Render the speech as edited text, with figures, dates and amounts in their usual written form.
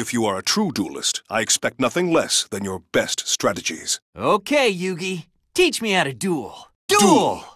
If you are a true duelist, I expect nothing less than your best strategies. Okay, Yugi. Teach me how to duel. Duel!